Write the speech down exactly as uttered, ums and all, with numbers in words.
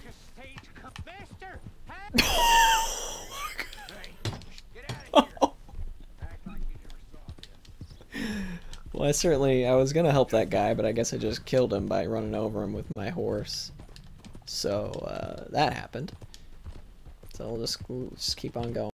Well, I certainly, I was gonna help that guy, but I guess I just killed him by running over him with my horse. So, uh, that happened. So we'll just, we'll just keep on going.